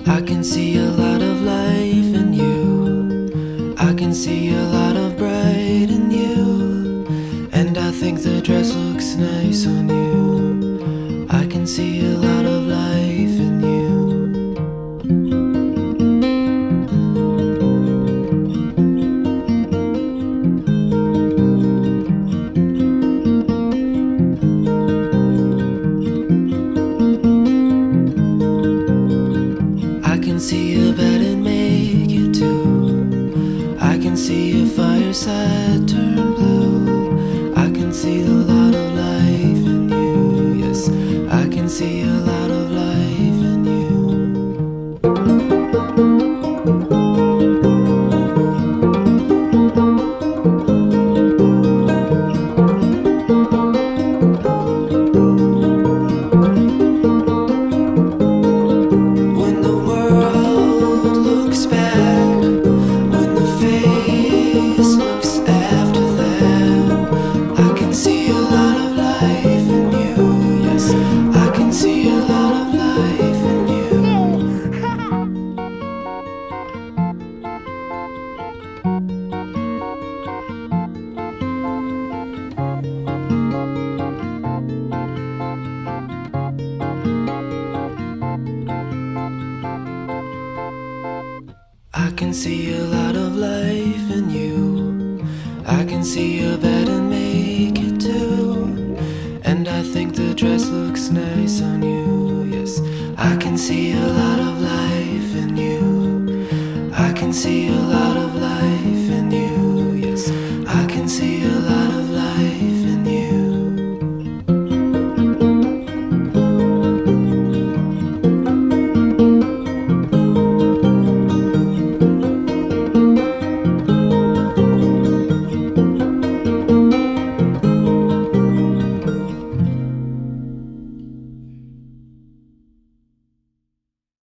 I can see a lot of life in you. I can see a lot of bright in you. And I think the dress looks nice on you. I can see a lot of life in you. I can see a bed and make it too. I can see a fireside turn blue. I can see a lot of life in you. Yes, I can see a lot of life in you. I can see a lot of life in you. I can see a bed and make it too. And I think the dress looks nice on you. Yes, I can see a lot of life in you. I can see a lot